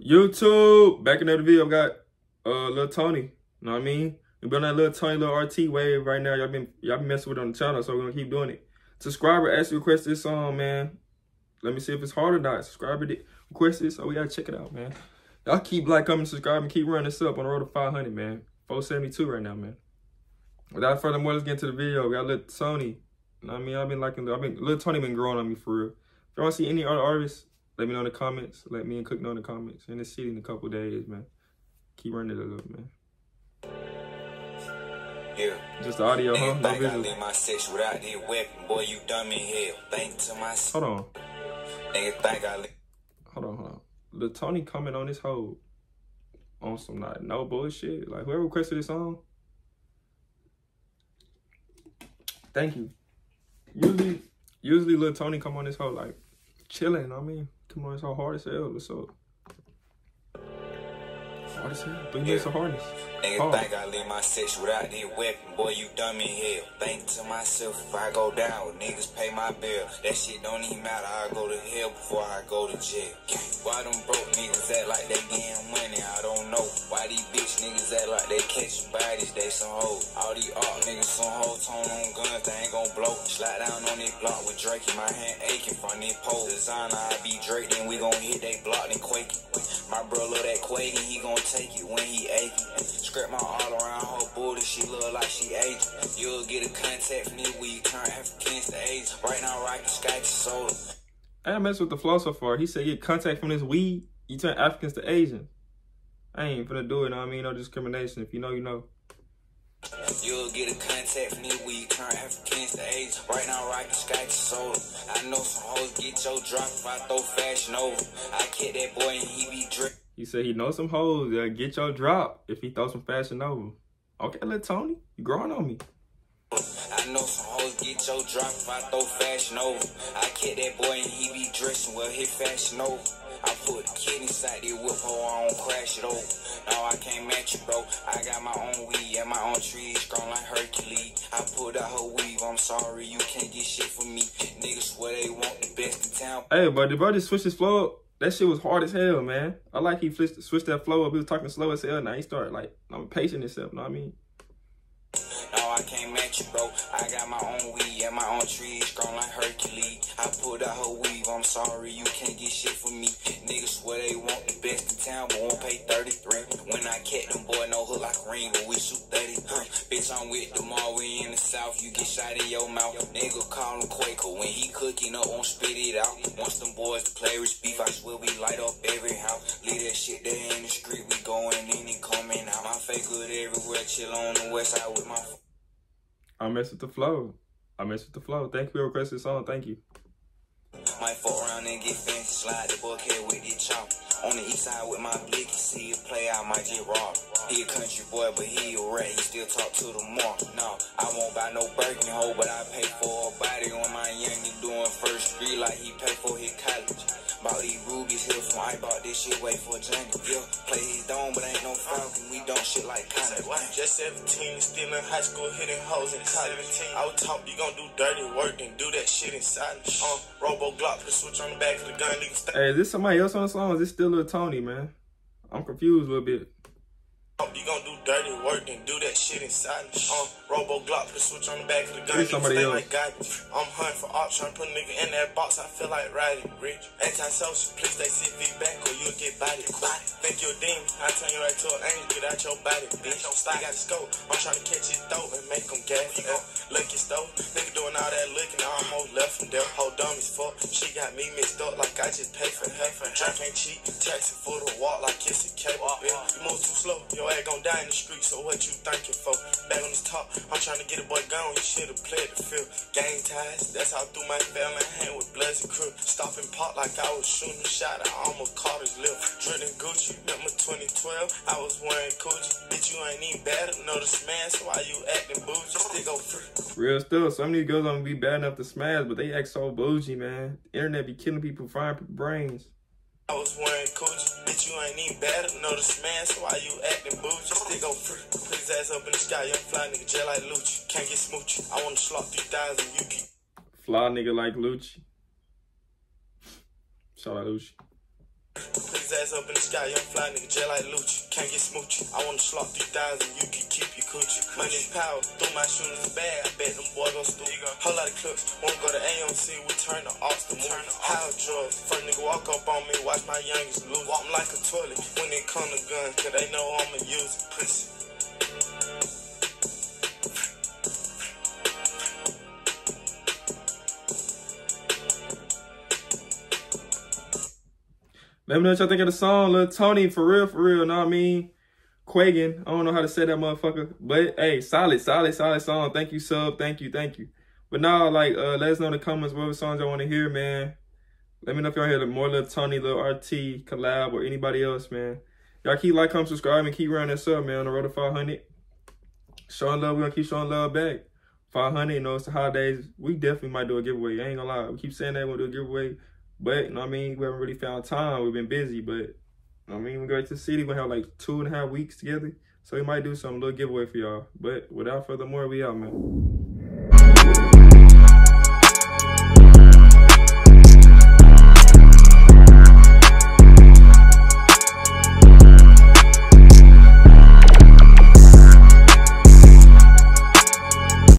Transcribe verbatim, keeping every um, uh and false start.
YouTube, back in another video, got uh Lil Tony. You know what I mean? We been on that Lil Tony, Lil R T wave right now. Y'all been y'all been messing with it on the channel, so we're gonna keep doing it. Subscriber asked to request this song, man. Let me see if it's hard or not. Subscriber did request it, so we gotta check it out, man. Y'all keep like, comment, subscribe, and keep running this up on the road to five hundred, man. four seventy-two right now, man. Without further ado, let's get into the video. We got Lil Tony. You know what I mean? I've been liking, I've been Lil Tony been growing on me for real. If you want to see any other artists, let me know in the comments. Let me and Cook know in the comments. In the city in a couple days, man. Keep running it up, man. Yeah. Just the audio, huh? No visual. I leave my sex without the weapon, boy. You dumb in hell. Think to myself. Hold on. Nigga think I. Hold on, hold on. Lil Tony comment on this hoe on some like no bullshit. Like whoever requested this song. Thank you. Usually, usually Lil Tony come on this hoe like chilling. You know what I mean, come on this hoe hard as hell. What's up? Hard as hell. Three minutes of hardness. Nigga hard. Think I leave my sex without the weapon, boy. You dumb in hell. Think to myself, if I go down, niggas pay my bill. That shit don't even matter. I go to hell before I go to jail. Why them broke niggas act like they getting money? I don't know. Why these bitch niggas act like they catching bodies? They some hoes. All these art niggas some hoes tone on guns. They ain't gon' blow. Slide down on this block with Drake in my hand aching from this pole. Designer, I be Drake, then we gon' hit they block and quaking. My bro love that Quagen, he gon' take it when he aching. Scrap my all around her booty, she look like she aging. You'll get a contact from this weed, turn Africans to Asian. Right now, rockin' Skype soda. I messed with the flow so far. He said get contact from this weed, you turn Africans to Asians. I ain't finna do it, know what I mean? No discrimination. If you know, you know. You'll get a contact from this weed, turn Africans to Asians. Right now, rockin' Skype soda. I know some hoes get your drop if I throw fashion over. I kid that boy and he be drippin'. He said he knows some hoes that'll get your drop if he throw some fashion over. Okay, Lil Tony, you growing on me. I know some hoes get your drop if I throw fashion over. I kid that boy and he be dressing well, his fashion over. I put a kid inside the whip, ho, I don't crash it over. No, I can't match you, bro. I got my own weed and my own trees, strong like Hercules. I put out her weave, I'm sorry, you can't get shit from me. Niggas swear they want the best in town. Hey, but the brother switched his flow up. That shit was hard as hell, man. I like he switched, switched that flow up. He was talking slow as hell. Now he started like, I'm pacing himself, you know what I mean? No, I can't match you, bro. I got my own weed and my own trees, strong like Hercules. I put out her weave, I'm sorry, you can't get shit from me. Niggas swear they want the best in town, but won't pay thirty-three. When I catch them, boy, no hook like a ring, but we shoot thirty. Huh. Bitch, I'm with them all, we in the south, you get shot in your mouth. Nigga call him Quaker, when he cooking up, won't spit it out. Once them boys play rich beef, I swear we light up every house. Leave that shit there in the street, we going in and coming out. My face good everywhere, chill on the west side with my... I mess with the flow. I mess with the flow. Thank you for requesting this song. Thank you. Might fuck around and get fancy, slide the bucket with the chop. On the east side with my blicky, see it play out, might just rob. He a country boy, but he a rat, he still talk to the mark. No, I won't buy no Birkin hoe, but I pay for a body on my youngin' doing first street like he pay for his college. Bought these rubies here from I bought this shit, wait for a jungle. Yeah, play his dome, but ain't no falcon, we don't shit like college. Just seventeen, still in high school, hitting hoes in college. I was taught you gon' do dirty work and do that shit in silence. Uh, Robo Glock, put a switch on the back of the gun, niggas. Hey, is this somebody else on the song? Or is this still Lil Tony, man? I'm confused a little bit. You gon' do dirty work and do that shit in silence. Um, Robo Glock, put a switch on the back of the gun. Somebody else. Like God. I'm hunting for ops, trying to put a nigga in that box. I feel like riding rich. Anti-social, please they C V back or you'll get body. Think you're a demon, I turn you right to an angel, get out your body, bitch. Still got a scope, I'm trying to catch his throat and make him gas. Uh, look his throat, nigga doing all that looking, I almost left him there. Whole dumb as fuck, she got me mixed up like I just paid for her. Drink ain't cheap, taxing for the walk like it's a cable bill. You move too slow, your ass gon' die in the street, so what you thinking for? Back on this top, I'm trying to get a boy gone, he should've played the field. Gang ties, that's how I threw my family hand with bloods and crew. Stopping pot like I was shooting a shot, I almost caught his lip. Drilling Gucci, remember twenty twelve, I was wearing Coochie. Bitch, you ain't even bad enough to smash, so why you acting bougie? Still go free. Real stuff, some of these girls don't be bad enough to smash, but they act so bougie, man. The internet be killing people, frying people's brains. I was wearing Quagen, bitch, you ain't even bad enough to smash, so why you acting bougie? Still go free, put his ass up in the sky, young fly nigga, just like Lucci. Can't get smoochy, I wanna slot three thousand, you keep. Fly nigga like Lucci. Shout out Lucci. Put his ass up in the sky, young fly nigga, just like Lucci. Can't get smoochy. I wanna slot three thousand, you can keep your coochie. Money is power, throw my shooters bag. I bet them boys gon' stoop. Whole lot of clips, won't go to A M C, we turn the Austin move. How drugs, first nigga walk up on me, watch my youngest lose. Walk like a toilet when it come to gun, cause they know I'ma use it. Pussy. Let me know what y'all think of the song. Lil Tony, for real, for real, know what I mean? Quagen, I don't know how to say that motherfucker. But, hey, solid, solid, solid song. Thank you, sub. Thank you, thank you. But now, like, uh, let us know in the comments what other songs y'all want to hear, man. Let me know if y'all hear more Lil Tony, Lil R T, collab, or anybody else, man. Y'all keep like, comment, subscribe, and keep running this up, man. On the road to five hundred. Showing love, we're going to keep showing love back. five hundred, you know, it's the holidays. We definitely might do a giveaway. I ain't going to lie. We keep saying that we'll do a giveaway. But, you know what I mean, we haven't really found time. We've been busy, but, you know what I mean, we go to the city. We have like two and a half weeks together. So we might do some little giveaway for y'all. But without further more, we out, man.